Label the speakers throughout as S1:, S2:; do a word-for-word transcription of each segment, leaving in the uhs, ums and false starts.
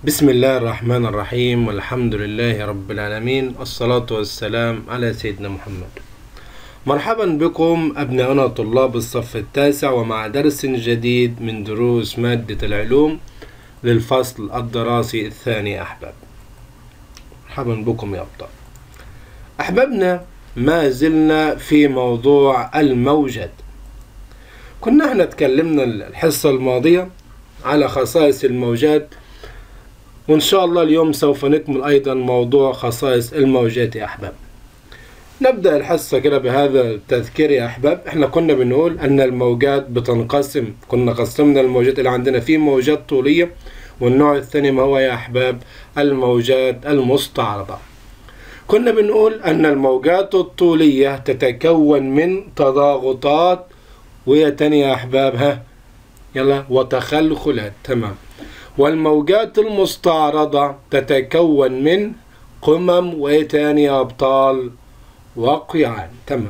S1: بسم الله الرحمن الرحيم، والحمد لله رب العالمين، الصلاة والسلام على سيدنا محمد. مرحبا بكم أبنائنا طلاب الصف التاسع ومع درس جديد من دروس مادة العلوم للفصل الدراسي الثاني. أحباب، مرحبا بكم يا أبطال. أحبابنا، ما زلنا في موضوع الموجات. كنا احنا اتكلمنا الحصة الماضية على خصائص الموجات، وإن شاء الله اليوم سوف نكمل أيضا موضوع خصائص الموجات يا أحباب. نبدأ الحصة كده بهذا التذكير يا أحباب. احنا كنا بنقول أن الموجات بتنقسم، كنا قسمنا الموجات اللي عندنا في موجات طولية، والنوع الثاني ما هو يا أحباب الموجات المستعرضة. كنا بنقول أن الموجات الطولية تتكون من تضاغطات وهي تانية يا أحباب ها يلا وتخلخلات. تمام. والموجات المستعرضة تتكون من قمم وإيه تاني يا أبطال؟ وقيعان. تمام.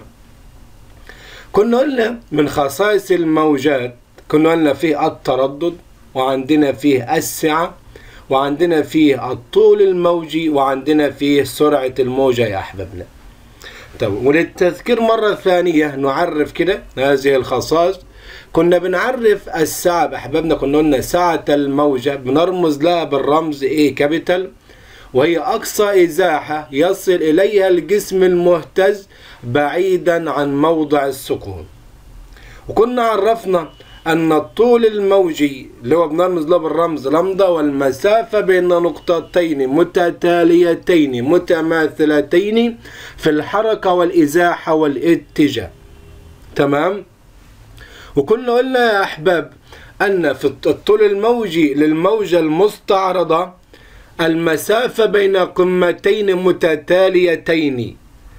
S1: كنا قلنا من خصائص الموجات، كنا قلنا فيه التردد، وعندنا فيه السعة، وعندنا فيه الطول الموجي، وعندنا فيه سرعة الموجة يا أحبابنا. طب وللتذكير مرة ثانية نعرف كده هذه الخصائص. كنا بنعرف السعة أحبابنا، كنا قلنا سعة الموجة بنرمز لها بالرمز إيه كابيتال، وهي أقصى إزاحة يصل إليها الجسم المهتز بعيدا عن موضع السكون. وكنا عرفنا أن الطول الموجي اللي هو بنرمز له بالرمز لمدة، والمسافة بين نقطتين متتاليتين متماثلتين في الحركة والإزاحة والاتجاه. تمام. وكنا قلنا يا أحباب أن في الطول الموجي للموجة المستعرضة المسافة بين قمتين متتاليتين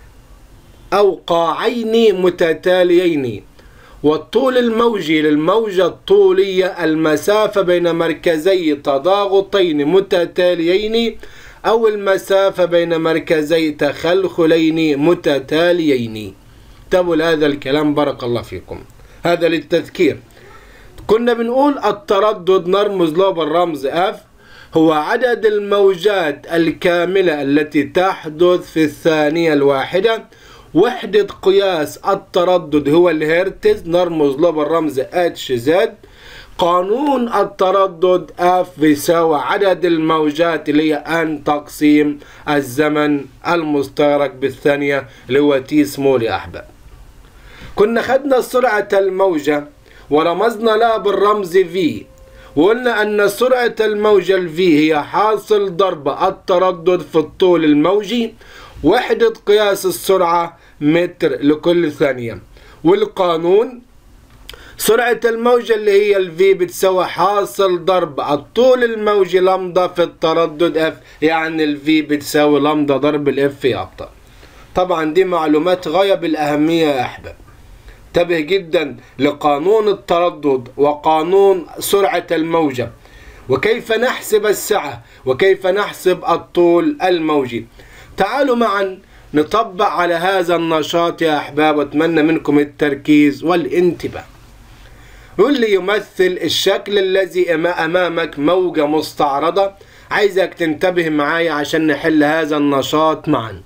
S1: أو قاعين متتاليين، والطول الموجي للموجة الطولية المسافة بين مركزي تضاغطين متتاليين أو المسافة بين مركزي تخلخلين متتاليين. تابوا هذا الكلام بارك الله فيكم. هذا للتذكير. كنا بنقول التردد نرمز له بالرمز F، هو عدد الموجات الكاملة التي تحدث في الثانية الواحدة. وحدة قياس التردد هو الهرتز، نرمز له بالرمز اتش زد. قانون التردد F بيساوي عدد الموجات اللي هي ان تقسيم الزمن المستغرق بالثانية اللي هو تي سمول يا أحباب. كنا خدنا سرعة الموجة ورمزنا لها بالرمز V، وقلنا أن سرعة الموجة ال V هي حاصل ضرب التردد في الطول الموجي. وحدة قياس السرعة متر لكل ثانية. والقانون سرعة الموجة اللي هي ال V بتساوي حاصل ضرب الطول الموجي لمدة في التردد F، يعني ال V بتساوي لمدة ضرب ال F يا أبطال. طبعا دي معلومات غاية بالأهمية يا أحباب. انتبه جدا لقانون التردد وقانون سرعة الموجة، وكيف نحسب السعة، وكيف نحسب الطول الموجي. تعالوا معا نطبق على هذا النشاط يا أحباب، وأتمنى منكم التركيز والانتباه. يقول لي يمثل الشكل الذي أمامك موجة مستعرضة. عايزك تنتبه معايا عشان نحل هذا النشاط معا.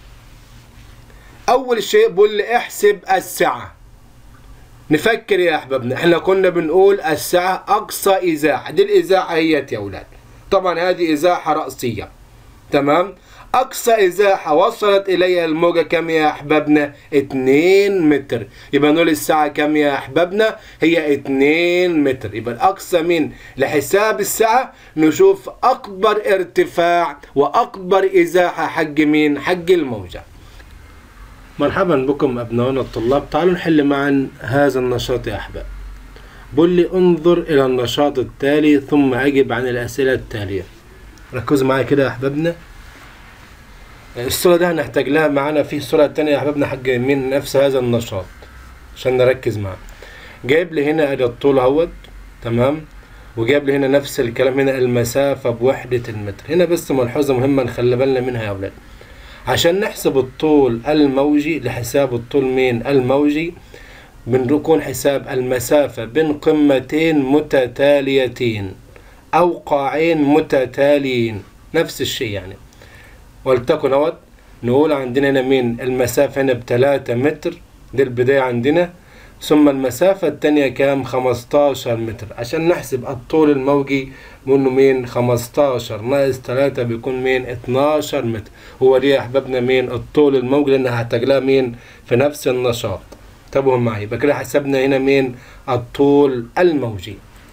S1: أول شيء بقول لي احسب السعة. نفكر يا أحبابنا، احنا كنا بنقول السعة أقصى إزاحة، دي الإزاحة هي يا أولاد، طبعا هذه إزاحة رأسية. تمام. أقصى إزاحة وصلت إليها الموجة كم يا أحبابنا؟ اتنين متر. يبقى نقول الساعة كم يا أحبابنا؟ هي اتنين متر. يبقى الأقصى من لحساب الساعة نشوف أكبر ارتفاع وأكبر إزاحة حق مين؟ حق الموجة. مرحبا بكم أبنائنا الطلاب. تعالوا نحل معا هذا النشاط يا أحباب. بقول لي انظر إلى النشاط التالي ثم أجب عن الأسئلة التالية. ركزوا معايا كده يا أحبابنا. الصورة دي هنحتاج لها معانا في صورة تانية يا أحبابنا حق من نفس هذا النشاط عشان نركز معاه. جايب لي هنا أدي الطول اهوت. تمام. وجايب لي هنا نفس الكلام، هنا المسافة بوحدة المتر. هنا بس ملحوظة مهمة نخلي بالنا منها يا أولاد. عشان نحسب الطول الموجي، لحساب الطول مين الموجي بنكون حساب المسافة بين قمتين متتاليتين أو قاعين متتاليين، نفس الشيء يعني. ولتكن اهوت نقول عندنا هنا مين المسافة هنا بتلاتة متر، دي البداية عندنا، ثم المسافة التانية كام؟ خمستاشر متر، عشان نحسب الطول الموجي منه مين؟ خمستاشر ناقص تلاتة بيكون مين؟ اتناشر متر. هو دي يا أحبابنا مين؟ الطول الموجي، لأن هحتاج لها مين؟ في نفس النشاط. انتبهوا معي، يبقى كده حسبنا هنا مين؟ الطول الموجي.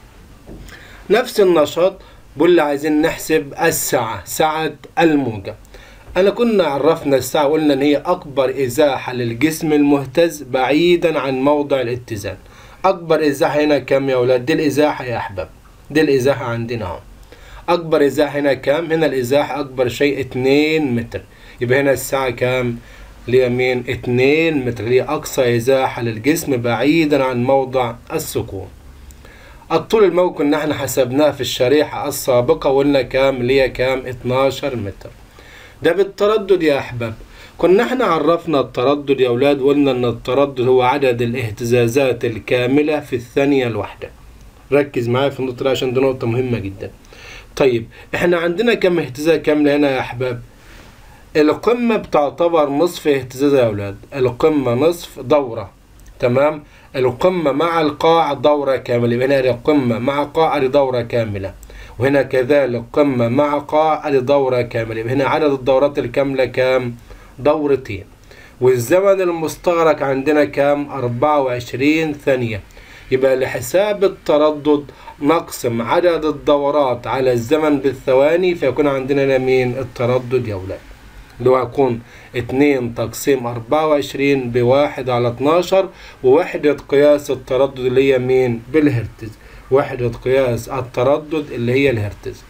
S1: نفس النشاط بقول عايزين نحسب السعة، سعة الموجة. أنا كنا عرفنا السعة وقلنا إن هي أكبر إزاحة للجسم المهتز بعيدا عن موضع الاتزان. أكبر إزاحة هنا كام يا أولاد؟ دي الإزاحة يا أحباب، دي الإزاحة عندنا أهو. أكبر إزاحة هنا كام؟ هنا الإزاحة أكبر شيء اتنين متر، يبقى هنا السعة كام؟ اليمين اتنين متر، هي أقصى إزاحة للجسم بعيدا عن موضع السكون. الطول الموجي كنا احنا حسبناه في الشريحة السابقة وقلنا كام؟ اللي هي كام؟ اتناشر متر. ده بالتردد يا أحباب. كنا احنا عرفنا التردد يا أولاد، وقلنا إن التردد هو عدد الاهتزازات الكاملة في الثانية الواحدة. ركز معايا في النقطة دي عشان دي نقطة مهمة جدا. طيب احنا عندنا كم اهتزاز كاملة هنا يا أحباب؟ القمة بتعتبر نصف اهتزاز يا أولاد، القمة نصف دورة، تمام؟ القمة مع القاع دورة كاملة، يبقى هنا القمة مع قاع دورة كاملة، وهنا كذلك قمة مع قاع دورة كاملة، يبقى هنا عدد الدورات الكاملة كام؟ دورتين. والزمن المستغرق عندنا كام؟ أربعة وعشرين ثانية. يبقى لحساب التردد نقسم عدد الدورات على الزمن بالثواني، فيكون عندنا هنا مين؟ التردد يا أولاد، اللي هو هيكون اتنين تقسيم أربعة وعشرين بواحد على اتناشر، ووحدة قياس التردد اللي هي مين؟ بالهرتز، وحدة قياس التردد اللي هي الهرتز.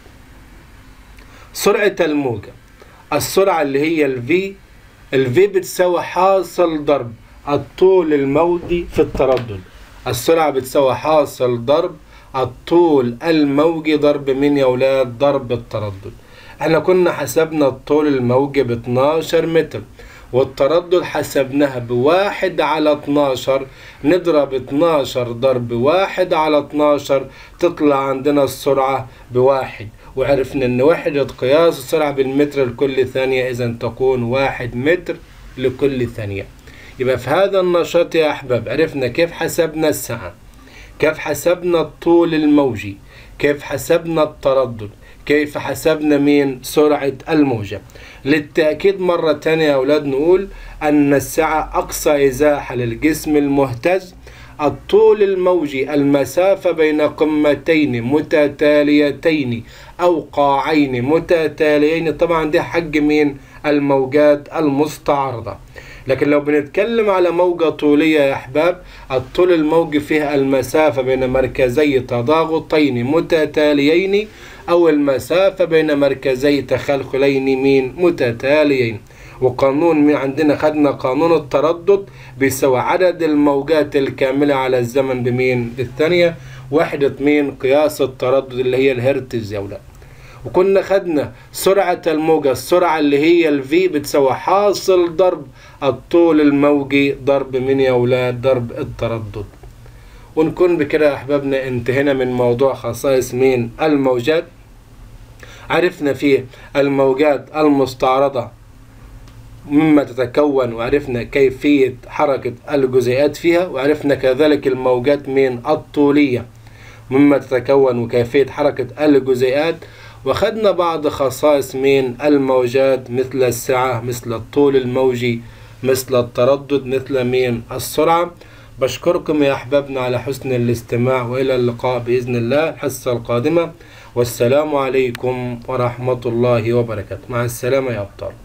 S1: سرعة الموجة، السرعة اللي هي الفي، الفي بتساوي حاصل ضرب الطول الموجي في التردد. السرعة بتساوي حاصل ضرب الطول الموجي ضرب مين يا أولاد؟ ضرب التردد. احنا كنا حسبنا الطول الموجي ب اتناشر متر، والتردد حسبناها بواحد على اتناشر، نضرب اتناشر ضرب واحد على اتناشر تطلع عندنا السرعة بواحد، وعرفنا ان وحدة قياس السرعة بالمتر لكل ثانية، اذا تكون واحد متر لكل ثانية. يبقى في هذا النشاط يا احباب عرفنا كيف حسبنا السعة، كيف حسبنا الطول الموجي، كيف حسبنا التردد، كيف حسبنا مين؟ سرعة الموجة. للتأكيد مرة تانية يا أولاد نقول أن السعة أقصى إزاحة للجسم المهتز، الطول الموجي المسافة بين قمتين متتاليتين أو قاعين متتاليين، طبعا دي حق مين؟ الموجات المستعرضة. لكن لو بنتكلم على موجة طولية يا أحباب، الطول الموجي فيها المسافة بين مركزي تضاغطين متتاليين أو المسافة بين مركزي تخلخلين مين؟ متتاليين. وقانون مين عندنا؟ خدنا قانون التردد بيساوي عدد الموجات الكاملة على الزمن بمين؟ بالثانية، وحدة مين؟ قياس التردد اللي هي الهرتز يا ولاد. وكنا خدنا سرعة الموجة، السرعة اللي هي الفي بتساوي حاصل ضرب الطول الموجي ضرب مين يا ولاد؟ ضرب التردد. ونكون بكده يا أحبابنا انتهينا من موضوع خصائص مين؟ الموجات. عرفنا فيه الموجات المستعرضة مما تتكون، وعرفنا كيفية حركة الجزيئات فيها، وعرفنا كذلك الموجات مين؟ الطولية مما تتكون وكيفية حركة الجزيئات. وخدنا بعض خصائص مين؟ الموجات مثل السعة، مثل الطول الموجي، مثل التردد، مثل مين؟ السرعة. بشكركم يا أحبابنا على حسن الاستماع، وإلى اللقاء بإذن الله الحصة القادمة، والسلام عليكم ورحمة الله وبركاته. مع السلامة يا أبطال.